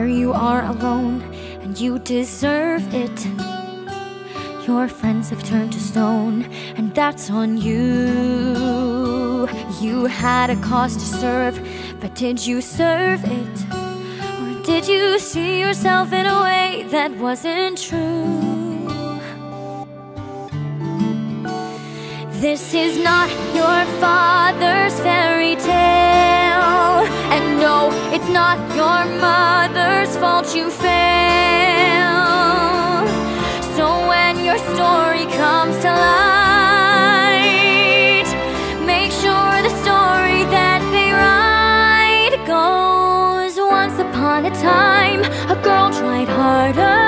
here you are alone, and you deserve it. Your friends have turned to stone, and that's on you. You had a cause to serve, but did you serve it? Or did you see yourself in a way that wasn't true? This is not your father's fairy tale, and no, it's not your mother's fault you fail. So when your story comes to light, make sure the story that they write goes: once upon a time, a girl tried harder.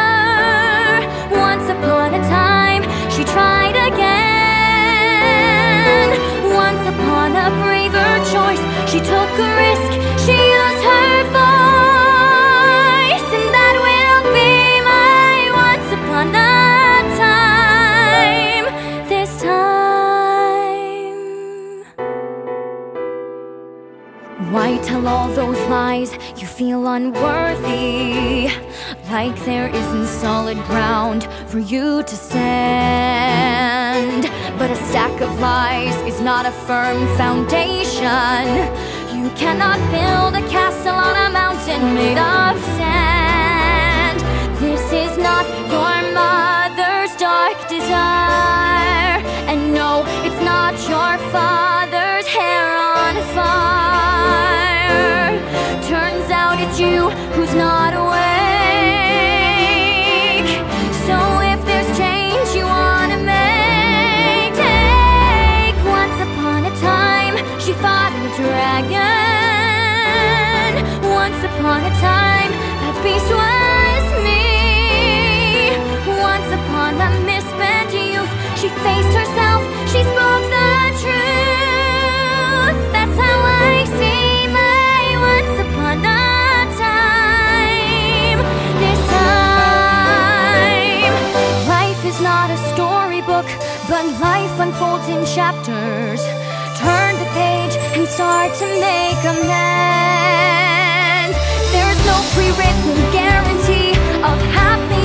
Once upon a time, she tried again. Once upon a braver choice, she took a risk, she used her voice, and that will be my once upon a time, this time. Why tell all those lies? You feel unworthy, like there isn't solid ground for you to stand. But a stack of lies is not a firm foundation. You cannot build a castle on a mountain made of sand. This is not your mother's dark desire, and no, it's not your father's hair on fire. Turns out it's you who's not awake. So if there's change you wanna make, take once upon a time, she fought a dragon. Once upon a time, that beast was me. Once upon a misspent youth, she faced herself, she spoke the truth. That's how I see my once upon a time, this time. Life is not a storybook, but life unfolds in chapters. Turn the page and start to make amends. There's no pre-written guarantee of happiness.